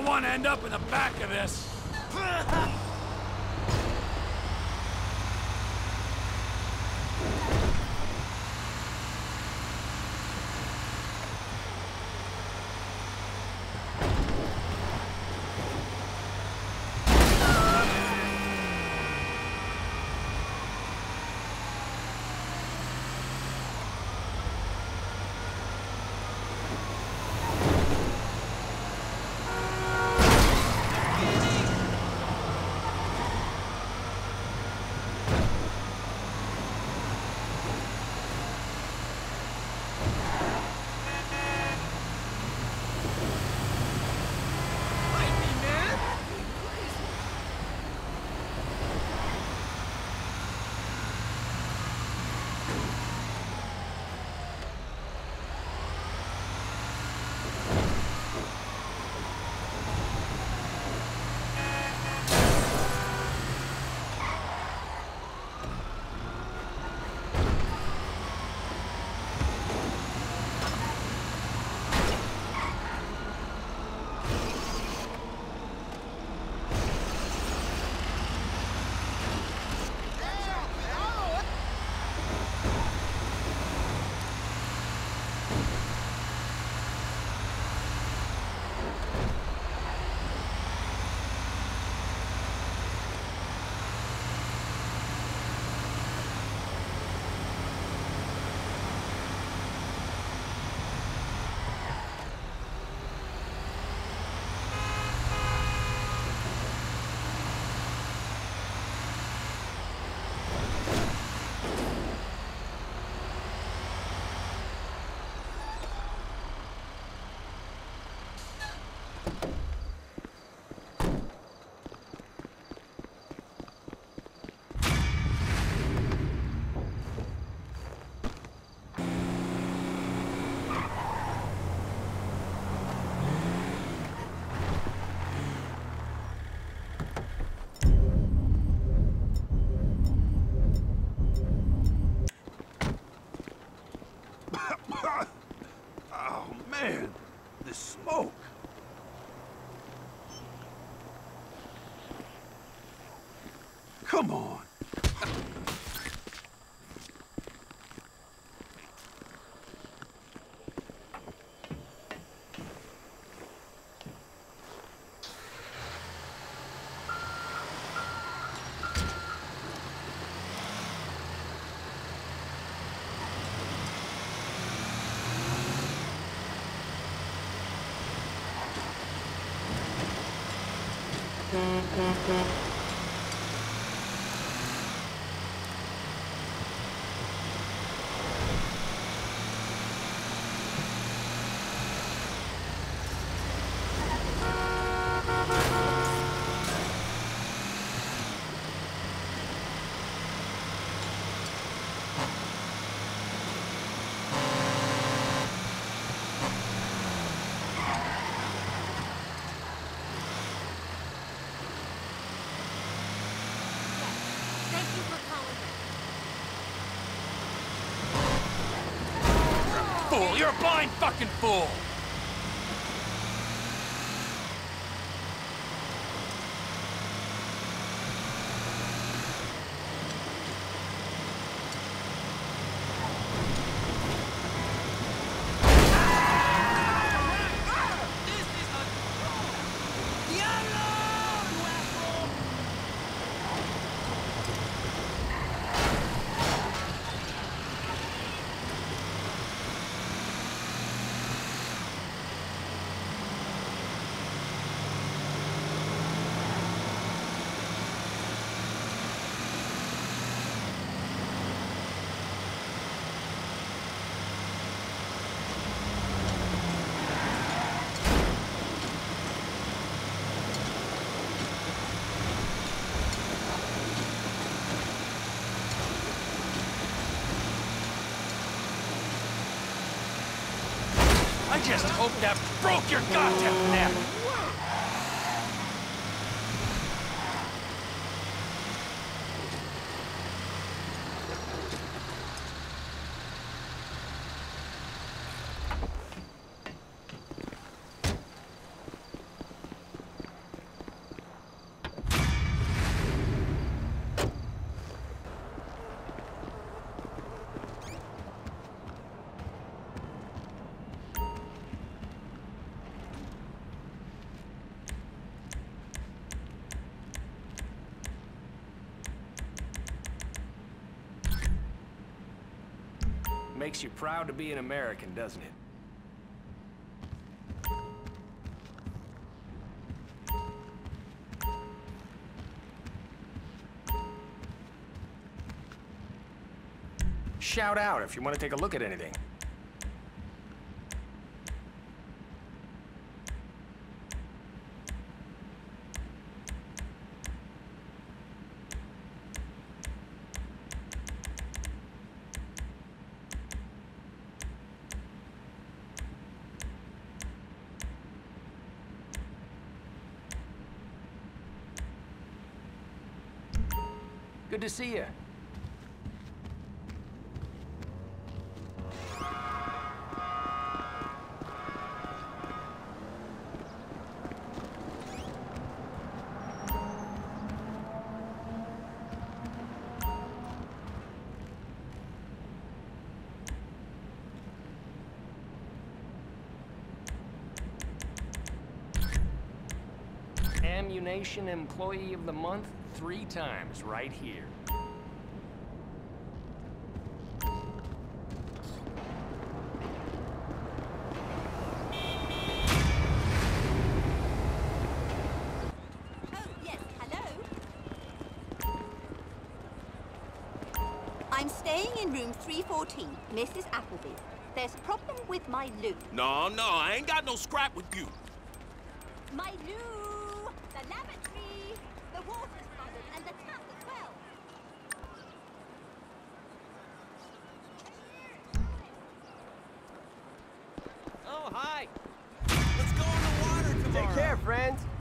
want to end up in the back of this. Come on. Fool! You're a blind fucking fool! I just hope that broke your goddamn neck! Makes you proud to be an American, doesn't it? Shout out if you want to take a look at anything. Good to see you. Ammunition Employee of the Month 3 times right here. I'm staying in room 314, Mrs. Appleby. There's a problem with my loo. No, I ain't got no scrap with you. My loo! The lavatory! The water's flooded, and the tap as well. Oh, hi. Let's go in the water tomorrow. Take care, friends.